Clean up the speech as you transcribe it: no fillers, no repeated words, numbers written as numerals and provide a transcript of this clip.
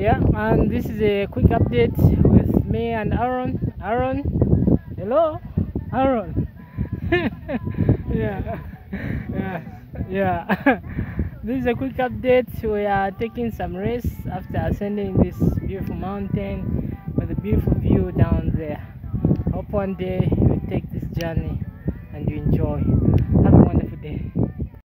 Yeah, and this is a quick update with me and Aaron. Aaron, hello, Aaron. Yeah, yeah, yeah. This is a quick update. We are taking some rest after ascending this beautiful mountain with a beautiful view down there. Hope one day you take this journey and you enjoy. Have a wonderful day.